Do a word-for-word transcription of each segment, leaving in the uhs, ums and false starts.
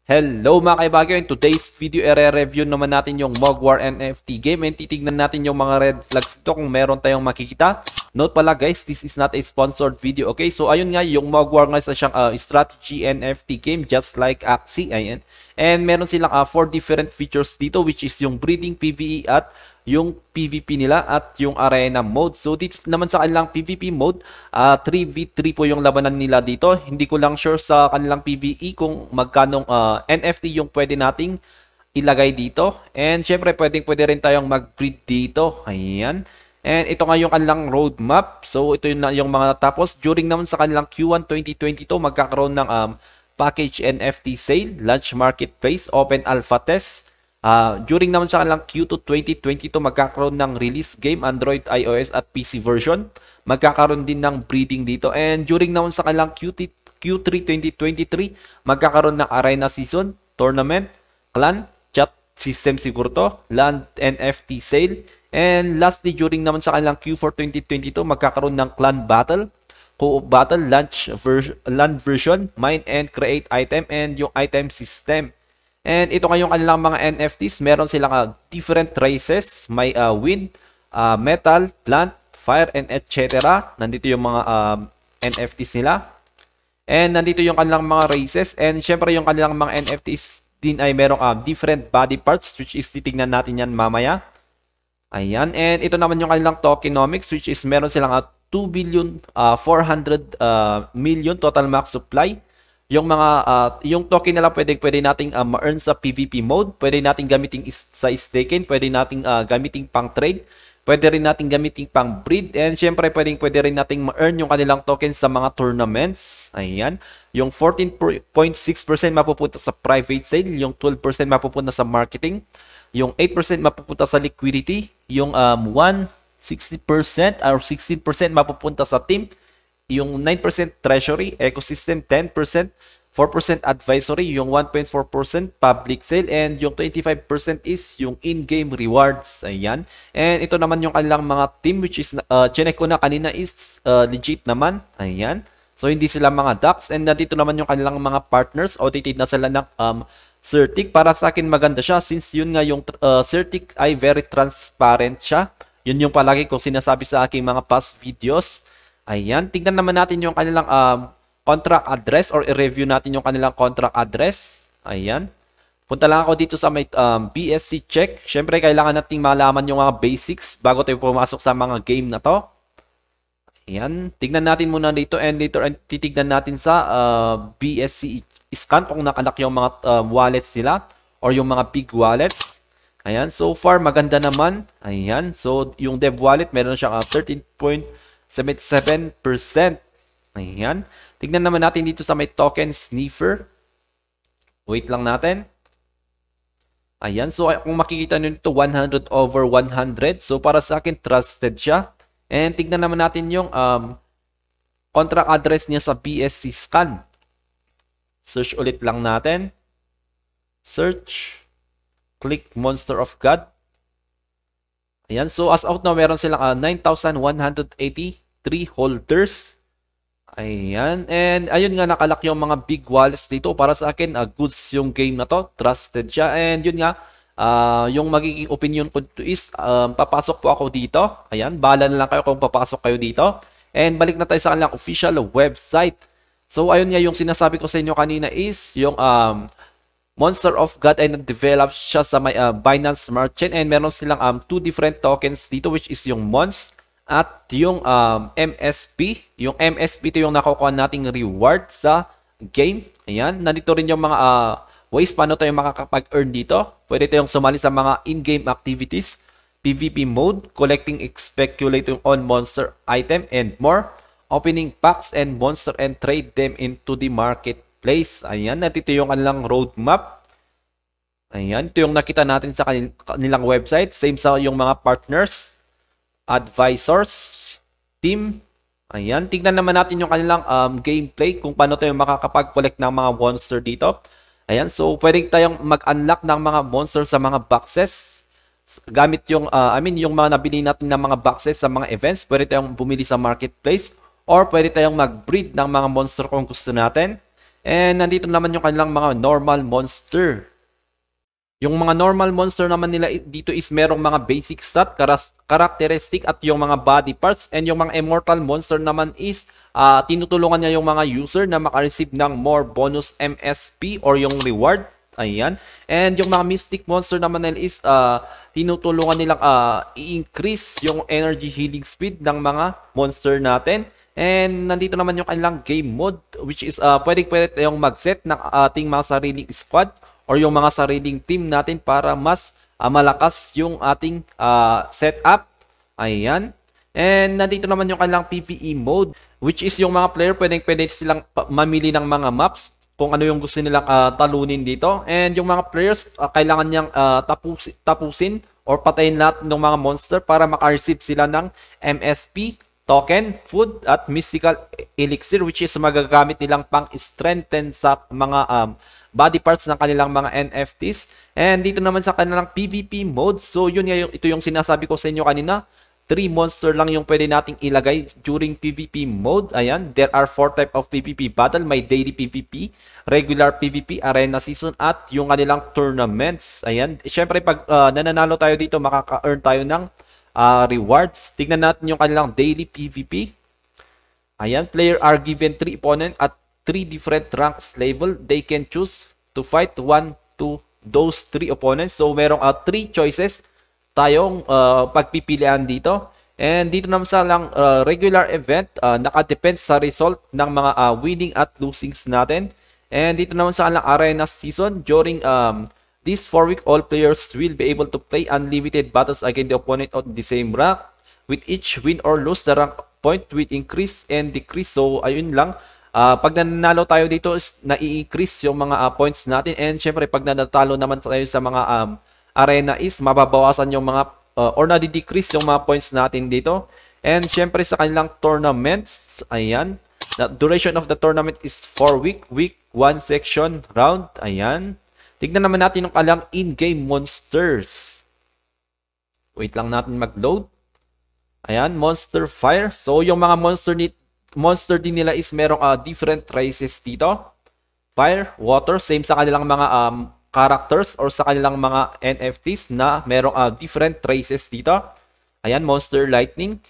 Hello mga kaibagyo, in today's video i-review naman natin yung Mogwar N F T game and titignan natin yung mga red flags dito kung meron tayong makikita. Note pala guys, this is not a sponsored video, okay? So ayun nga, yung Mogwar nga sa siyang uh, strategy N F T game just like Axie, ayan. And meron silang uh, four different features dito which is yung breeding, PvE at yung PvP nila at yung arena mode. So dito naman sa kanilang PvP mode, uh, three v three po yung labanan nila dito. Hindi ko lang sure sa kanilang PvE kung magkanong uh, N F T yung pwede nating ilagay dito. And syempre pwedeng pwede rin tayong mag-breed dito. Ayan. And ito nga yung kanilang roadmap. So ito yung, yung mga tapos. During naman sa kanilang Q one twenty twenty-two, magkakaroon ng um, package N F T sale, launch marketplace, open alpha test. Uh, during naman sa kanilang Q two twenty twenty-two, magkakaroon ng release game, Android, iOS at P C version. Magkakaroon din ng breeding dito. And during naman sa kanilang Q three twenty twenty-three, magkakaroon ng arena season, tournament, clan, chat system siguro to, land N F T sale. And lastly, during naman sa kanilang Q four twenty twenty-two, magkakaroon ng clan battle, co-op battle, launch ver land version, mine and create item, and yung item system. And ito nga yung kanilang mga N F Ts. Meron silang uh, different races. May uh, wind, uh, metal, plant, fire, and et cetera. Nandito yung mga uh, N F Ts nila. And nandito yung kanilang mga races. And syempre yung kanilang mga N F Ts din ay merong uh, different body parts which is titignan natin yan mamaya. Ayan. And ito naman yung kanilang tokenomics which is meron silang uh, two billion four hundred million total max supply. Yung mga uh, yung token nila pwede pwede nating uh, ma-earn sa PvP mode, pwede nating gamitin sa staking, pwede nating uh, gamitin pang trade, pwede rin nating gamitin pang breed, and syempre pwedeng pwede rin nating ma-earn yung kanilang tokens sa mga tournaments. Ayan. Yung fourteen point six percent mapupunta sa private sale, yung twelve percent mapupunta sa marketing, yung eight percent mapupunta sa liquidity, yung um, one hundred sixty percent or sixteen percent mapupunta sa team, yung nine percent treasury, ecosystem, ten percent, four percent advisory, yung one point four percent public sale, and yung twenty-five percent is yung in-game rewards. Ayan. And ito naman yung kanilang mga team which is, uh, chinek ko na kanina is uh, legit naman. Ayan. So hindi sila mga ducks. And nandito naman yung kanilang mga partners. Audited na sila ng um, Certic. Para sa akin maganda siya since yun nga yung uh, Certic ay very transparent siya. Yun yung palagi ko sinasabi sa aking mga past videos. Ayan, tignan naman natin yung kanilang um, contract address or i-review natin yung kanilang contract address. Ayan. Punta lang ako dito sa may um, B S C check. Siyempre, kailangan nating malaman yung mga basics bago tayo pumasok sa mga game na to. Ayan. Tignan natin muna dito and later and titignan natin sa uh, B S C scan kung nakalak yung mga uh, wallets nila or yung mga big wallets. Ayan. So far, maganda naman. Ayan. So, yung dev wallet, meron siyang uh, thirteen point seventy-seven percent. Ayan. Tignan naman natin dito sa may token sniffer. Wait lang natin. Ayan. So, kung makikita nyo dito, one hundred over one hundred. So, para sa akin, trusted siya. And tignan naman natin yung um, contract address niya sa B S C scan. Search ulit lang natin. Search. Click Monster of God. Ayan, so as out now, meron silang uh, nine thousand one hundred eighty-three holders. Ayan, and ayun nga, nakalak yung mga big wallets dito. Para sa akin, uh, goods yung game na to. Trusted siya. And yun nga, uh, yung magiging opinion ko dito is, um, papasok po ako dito. Ayan, bahala na lang kayo kung papasok kayo dito. And balik na tayo sa kanilang official website. So ayun nga, yung sinasabi ko sa inyo kanina is, yung um, Monster of God ay nag-develop siya sa may uh, Binance Smart Chain and meron silang um, two different tokens dito which is yung M O N X at yung um, M S P. Yung M S P ito yung nakukuha nating reward sa game. Ayan. Nandito rin yung mga uh, ways paano tayo makakapag-earn dito. Pwede tayong sumali sa mga in-game activities, PvP mode, collecting, speculating on monster item and more, opening packs and monster and trade them into the market place. Ayan, nandito yung kanilang roadmap. Ayan, ito yung nakita natin sa kanil kanilang website. Same sa yung mga partners, advisors, team. Ayan, tignan naman natin yung kanilang um, gameplay kung paano tayo makakapag-collect ng mga monster dito. Ayan, so pwede tayong mag-unlock ng mga monster sa mga boxes. Gamit yung, uh, I mean, yung mga nabili natin ng mga boxes sa mga events. Pwede tayong bumili sa marketplace or pwede tayong mag-breed ng mga monster kung gusto natin. And nandito naman yung kanilang mga normal monster. Yung mga normal monster naman nila dito is merong mga basic stat, characteristic at yung mga body parts. And yung mga immortal monster naman is uh, tinutulungan niya yung mga user na makareceive ng more bonus M S P or yung reward. Ayan. And yung mga mystic monster naman nila is uh, tinutulungan nilang uh, i-increase yung energy healing speed ng mga monster natin. And nandito naman yung kanilang game mode, which is uh, pwede pwede tayong mag-set ng ating mga sariling squad or yung mga sariling team natin para mas uh, malakas yung ating uh, setup. Ayan. And nandito naman yung kanilang PvE mode, which is yung mga player pwedeng pwede silang mamili ng mga maps kung ano yung gusto nilang uh, talunin dito. And yung mga players uh, kailangan niyang uh, tapusin, tapusin or patayin lahat ng mga monster para maka-receive sila ng M S P, token, food, at mystical elixir, which is magagamit nilang pang-strengthen sa mga um, body parts ng kanilang mga N F Ts. And dito naman sa kanilang PvP mode, so yun nga yung, ito yung sinasabi ko sa inyo kanina, three monster lang yung pwede nating ilagay during PvP mode. Ayan, there are four type of PvP battle. May daily PvP, regular PvP, arena season, at yung kanilang tournaments. Ayan, syempre pag uh, nananalo tayo dito, makaka-earn tayo ng uh, rewards. Tignan natin yung kanilang daily PvP. Ayan, player are given three opponent at three different ranks level. They can choose to fight one to those three opponents. So merong uh, three choices tayong uh, pagpipilian dito. And dito naman sa lang uh, regular event, uh, nakadepend sa result ng mga uh, winning at losings natin. And dito naman sa lang arena season, during um, this four week, all players will be able to play unlimited battles against the opponent of the same rank. With each win or lose, the rank point will increase and decrease. So ayun lang. Uh, pag nanalo tayo dito, na-i-increase yung mga uh, points natin. And syempre, pag nanatalo naman tayo sa mga um, arena is mababawasan yung mga uh, or nadi-decrease yung mga points natin dito. And syempre sa kanilang tournaments, ayan, the duration of the tournament is four week, week one section round. Ayan. Tignan naman natin yung kanilang in-game monsters. Wait lang natin mag-load. Ayan, monster fire. So yung mga monster ni monster din nila is merong uh, different races dito. Fire, water, same sa kanilang mga um characters or sa kanilang mga N F Ts na merong uh, different traces dito. Ayan, monster lightning,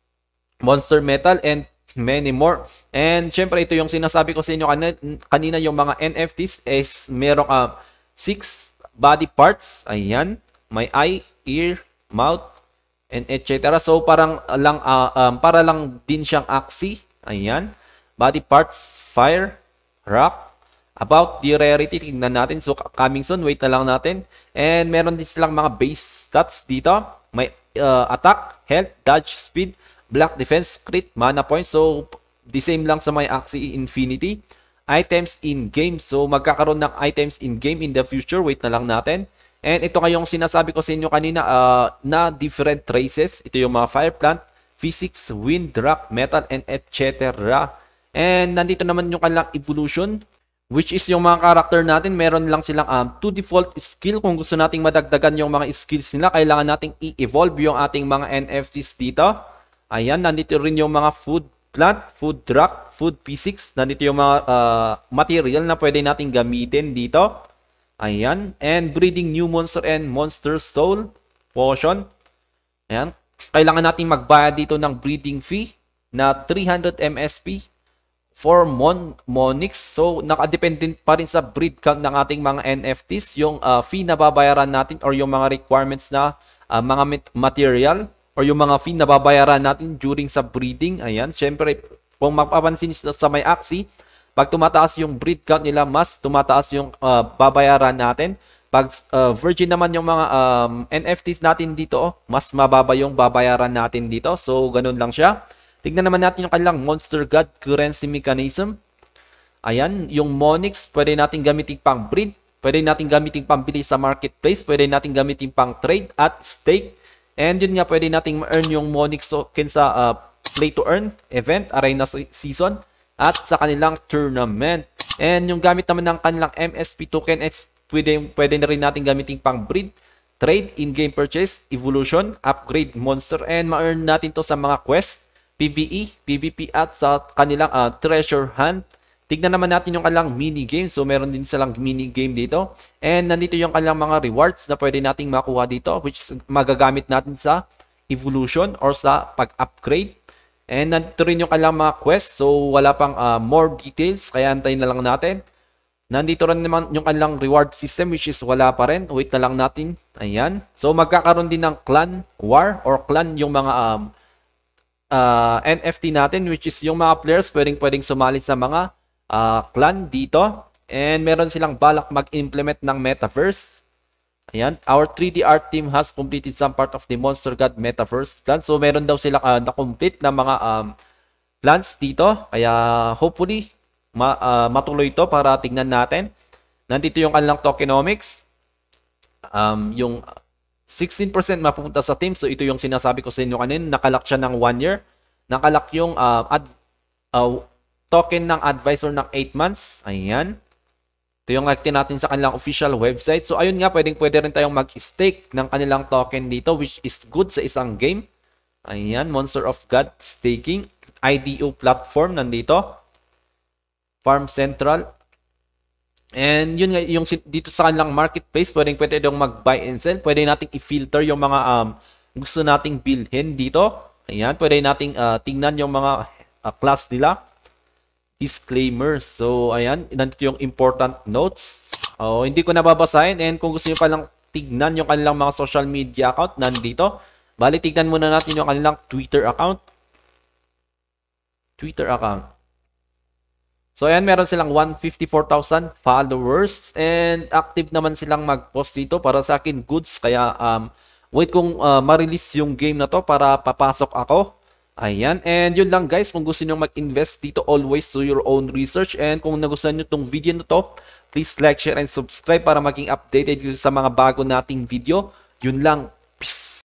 monster metal, and many more. And syempre ito yung sinasabi ko sa inyo kanina, kanina yung mga N F Ts is merong uh, six body parts. Ayan, may eye, ear, mouth, and et cetera. So parang lang uh, um, para lang din siyang axis. Ayan, body parts, fire, rock. About the rarity, tingnan natin. So, coming soon. Wait na lang natin. And meron din silang mga base stats dito. May uh, attack, health, dodge, speed, block, defense, crit, mana points. So, the same lang sa may Axie Infinity. Items in-game. So, magkakaroon ng items in-game in the future. Wait na lang natin. And ito ngayong sinasabi ko sa inyo kanina uh, na different traces. Ito yung mga fire plant, physics, wind, rock, metal, and et cetera. And nandito naman yung kanilang evolution, which is yung mga character natin, meron lang silang um, two default skill. Kung gusto nating madagdagan yung mga skills nila, kailangan nating i-evolve yung ating mga N F Ts dito. Ayan, nandito rin yung mga food plant, food rock, food physics. Nandito yung mga uh, material na pwede nating gamitin dito. Ayan, and breeding new monster and monster soul potion. Ayan, kailangan nating magbayad dito ng breeding fee na three hundred M S P. For Mon MONX, so nakadependent pa rin sa breed count ng ating mga N F Ts, yung uh, fee na babayaran natin or yung mga requirements na uh, mga material or yung mga fee na babayaran natin during sa breeding. Ayan, syempre, kung mapapansin sa may Axie, pag tumataas yung breed count nila, mas tumataas yung uh, babayaran natin. Pag uh, virgin naman yung mga um, N F Ts natin dito, oh, mas mababa yung babayaran natin dito. So, ganun lang siya. Tignan naman natin yung kanilang Monster God Currency Mechanism. Ayan, yung MONX, pwede natin gamitin pang breed, pwede natin gamitin pang bili sa marketplace, pwede natin gamitin pang trade at stake. And yun nga, pwede natin ma-earn yung MONX token sa uh, play to earn event, arena season, at sa kanilang tournament. And yung gamit naman ng kanilang M S P token, is pwede, pwede na rin natin gamitin pang breed, trade, in-game purchase, evolution, upgrade monster, and ma-earn natin to sa mga quest, PvE, PvP, at sa kanilang uh, treasure hunt. Tignan naman natin yung kanilang mini game. So, meron din silang mini game dito. And nandito yung kanilang mga rewards na pwede nating makuha dito, which is magagamit natin sa evolution or sa pag-upgrade. And nandito rin yung kanilang mga quest. So, wala pang uh, more details. Kaya antayin na lang natin. Nandito rin naman yung kanilang reward system, which is wala pa rin. Wait na lang natin. Ayan. So, magkakaroon din ng clan war or clan yung mga um, uh, N F T natin, which is yung mga players pwedeng pwedeng sumali sa mga uh, clan dito. And meron silang balak mag-implement ng Metaverse. Ayan. Our three D art team has completed some part of the Monster God Metaverse plan. So, meron daw sila uh, na-complete na mga um, plans dito. Kaya, hopefully, Ma, uh, matuloy ito para tingnan natin. Nandito yung kanilang tokenomics. Um, yung sixteen percent mapupunta sa team. So, ito yung sinasabi ko sa inyo kanina. Nakalak siya ng one year. Nakalak yung uh, ad, uh, token ng advisor ng eight months. Ayan. Ito yung active natin sa kanilang official website. So, ayun nga, pwedeng pwede rin tayong mag-stake ng kanilang token dito, which is good sa isang game. Ayan, Monster of God staking. I D O platform nandito. Farm Central. And yun nga, yung dito sa kanilang marketplace, pwedeng pwede yung mag-buy and sell. Pwede nating i-filter yung mga um, gusto nating bilhin dito. Ayan, pwede nating uh, tingnan yung mga uh, class nila. Disclaimer. So, ayan, nandito yung important notes. Oh, hindi ko nababasahin. And kung gusto nyo palang tignan yung kanilang mga social media account, nandito. Bali, tignan muna natin yung kanilang Twitter account. Twitter account. So, ayan, meron silang one hundred fifty-four thousand followers and active naman silang mag-post dito. Para sa akin, goods. Kaya, um, wait kung uh, ma-release yung game na to para papasok ako. Ayan, and yun lang guys. Kung gusto nyo mag-invest dito, always do your own research. And kung nagustuhan nyo tong video na to, please like, share, and subscribe para maging updated sa mga bago nating video. Yun lang.